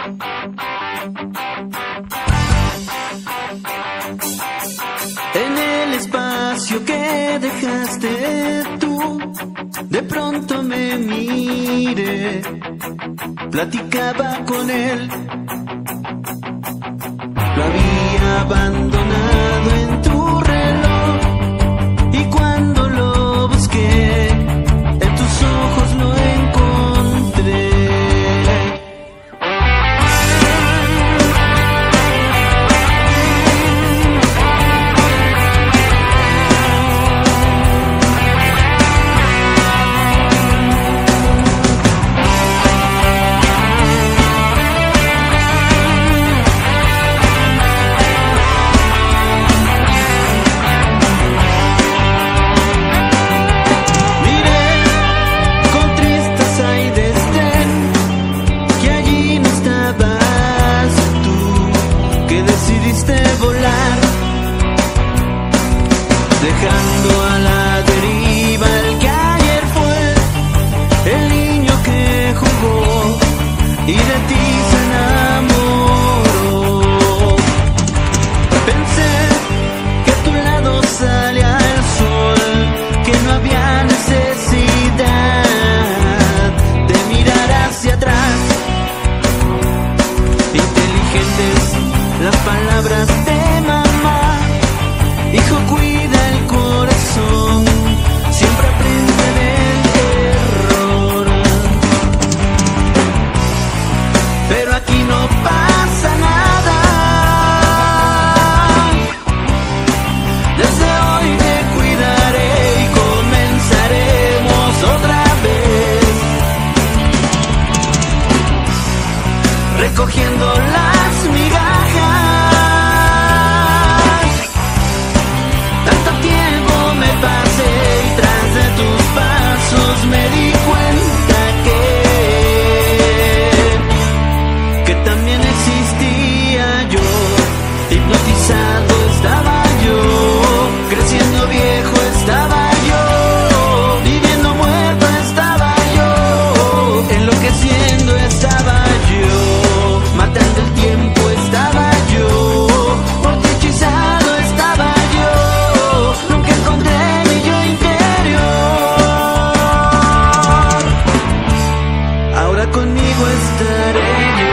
En el espacio que dejaste tú, de pronto me miré, platicaba con él, lo había abandonado en tu reloj, y cuando lo busqué, en tus ojos lo encontré. Decidiste volar, dejando a la deriva el que ayer fue, el niño que jugó y de ti se enamoró. Pensé que a tu lado salía el sol, que no había necesidad de mirar hacia atrás. Inteligentes las palabras de mamá, hijo, cuida el corazón, siempre aprende del error. Pero aquí no pasa nada, desde hoy te cuidaré y comenzaremos otra vez, recogiendo las migajas. Me di cuenta que también existía yo, hipnotizado estaba yo, creciendo viejo estaba yo, viviendo muerto estaba yo, enloqueciendo estaba yo, matando el tiempo estaba yo, por ti hechizado estaba yo, nunca encontré mi yo interior. Ahora conmigo estaré yo.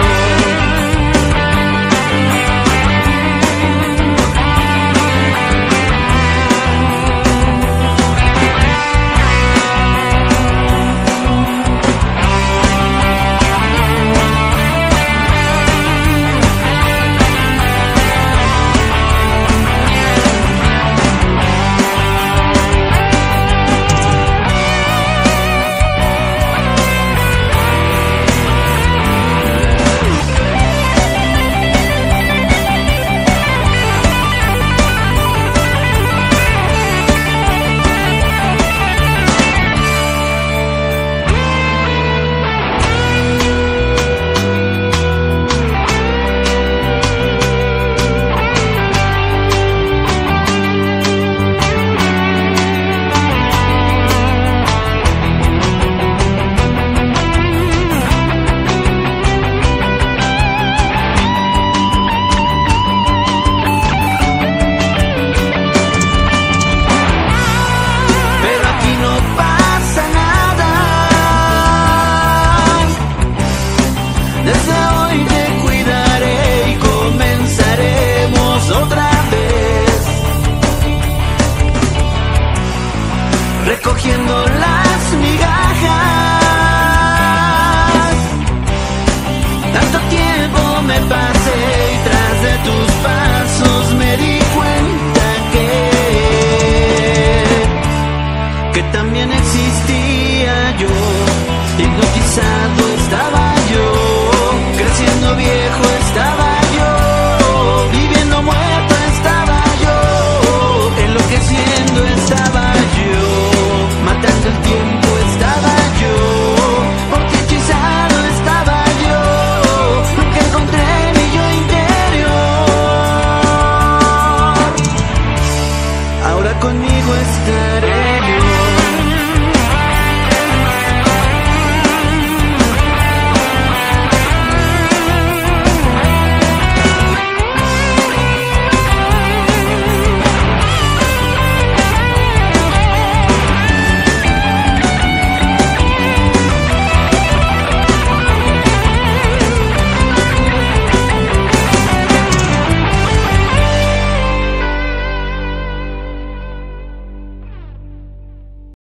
There's no